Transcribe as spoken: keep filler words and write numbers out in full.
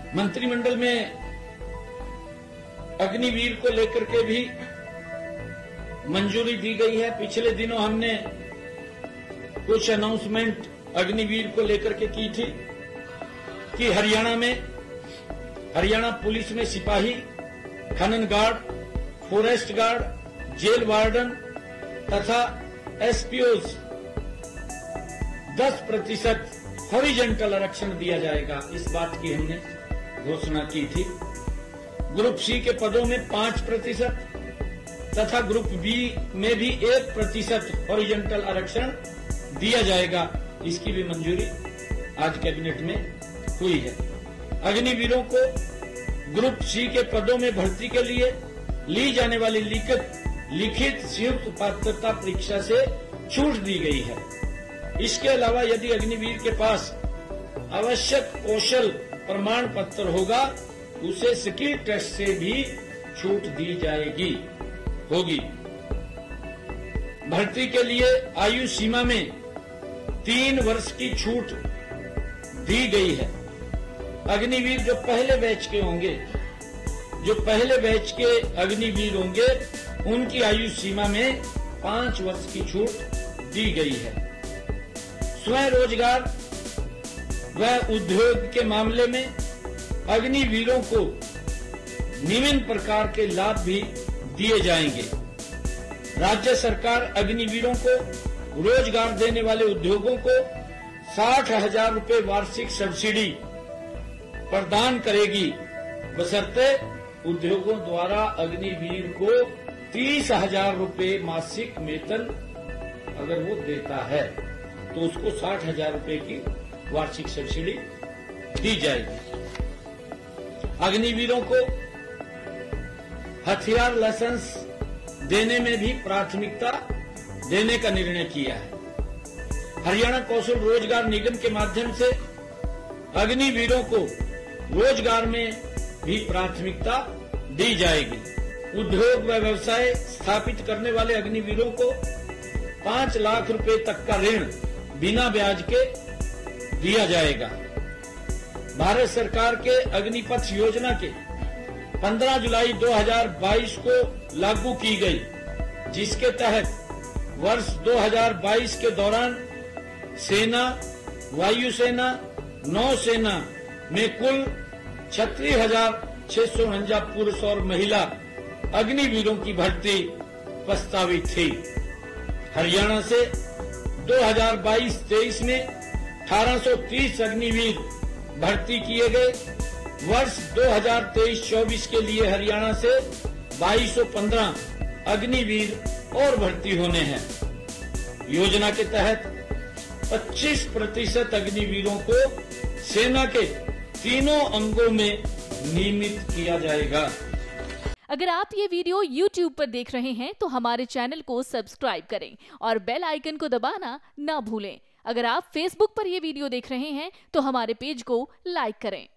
मंत्रिमंडल में अग्निवीर को लेकर के भी मंजूरी दी गई है। पिछले दिनों हमने कुछ अनाउंसमेंट अग्निवीर को लेकर के की थी कि हरियाणा में हरियाणा पुलिस में सिपाही, खनन guard, forest guard, jail warden तथा एसपीओज दस प्रतिशत हॉरिजॉन्टल आरक्षण दिया जाएगा। इस बात की हमने घोषणा की थी। ग्रुप सी के पदों में पांच प्रतिशत तथा ग्रुप बी में भी एक प्रतिशत हॉरिजॉन्टल आरक्षण दिया जाएगा। इसकी भी मंजूरी आज कैबिनेट में हुई है। अग्निवीरों को ग्रुप सी के पदों में भर्ती के लिए ली जाने वाली लिखित लिखित संयुक्त पात्रता परीक्षा से छूट दी गई है। इसके अलावा यदि अग्निवीर के पास आवश्यक कौशल प्रमाण पत्र होगा, उसे स्किल टेस्ट से भी छूट दी जाएगी होगी। भर्ती के लिए आयु सीमा में तीन वर्ष की छूट दी गई है। अग्निवीर जो पहले बैच के होंगे जो पहले बैच के अग्निवीर होंगे उनकी आयु सीमा में पांच वर्ष की छूट दी गई है। स्वयं रोजगार व उद्योग के मामले में अग्निवीरों को निम्न प्रकार के लाभ भी दिए जाएंगे। राज्य सरकार अग्निवीरों को रोजगार देने वाले उद्योगों को साठ हजार रूपये वार्षिक सब्सिडी प्रदान करेगी, बशर्ते उद्योगों द्वारा अग्निवीर को तीस हजार रूपये मासिक वेतन अगर वो देता है तो उसको साठ हजार रूपये की वार्षिक सब्सिडी दी जाएगी। अग्निवीरों को हथियार लाइसेंस देने में भी प्राथमिकता देने का निर्णय किया है। हरियाणा कौशल रोजगार निगम के माध्यम से अग्निवीरों को रोजगार में भी प्राथमिकता दी जाएगी। उद्योग व व्यवसाय स्थापित करने वाले अग्निवीरों को पांच लाख रुपए तक का ऋण बिना ब्याज के दिया जाएगा। भारत सरकार के अग्निपथ योजना के पंद्रह जुलाई दो हज़ार बाईस को लागू की गई, जिसके तहत वर्ष दो हज़ार बाईस के दौरान सेना, वायुसेना, नौसेना में कुल छत्तीस हजार छह सौ उनचास पुरुष और महिला अग्निवीरों की भर्ती प्रस्तावित थी। हरियाणा से दो हज़ार बाईस तेईस में अठारह सौ तीस अग्निवीर भर्ती किए गए। वर्ष दो हज़ार तेईस चौबीस के लिए हरियाणा से बाईस सौ पंद्रह अग्निवीर और भर्ती होने हैं। योजना के तहत पच्चीस प्रतिशत अग्निवीरों को सेना के तीनों अंगों में नियमित किया जाएगा। अगर आप ये वीडियो यूट्यूब पर देख रहे हैं तो हमारे चैनल को सब्सक्राइब करें और बेल आइकन को दबाना ना भूलें। अगर आप फेसबुक पर ये वीडियो देख रहे हैं तो हमारे पेज को लाइक करें।